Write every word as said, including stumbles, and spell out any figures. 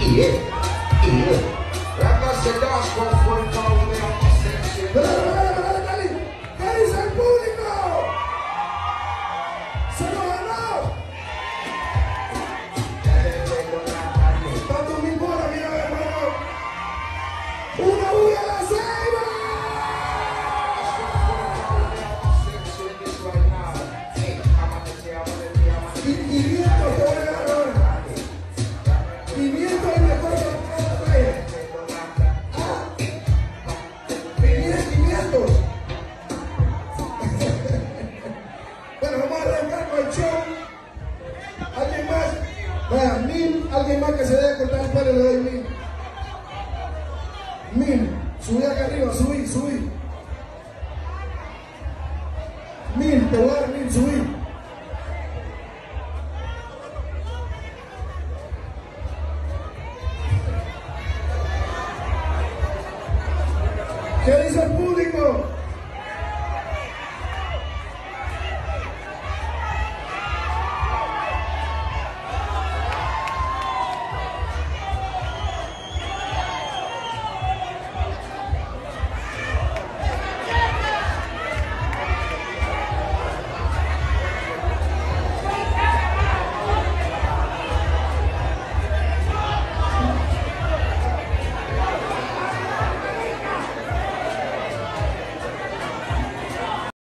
Yeah, yeah. Like I said, that's what for the power of the section. ¿Qué dice el público? ¡Se lo ganó! Tanto mi bola, mira, hermano. ¡Una bulla a la ceiba! Y quinientos te voy a dar ahora. quinientos es mejor que la playa. Ah, quinientos. Bueno, vamos a arrancar con el show. ¿Alguien más? Vaya, mil. Alguien más que se debe cortar el pelo, le doy mil. Mil. Subí acá arriba, subí, subí. Mil, te voy a dar mil, subí. ¿Qué dice el público?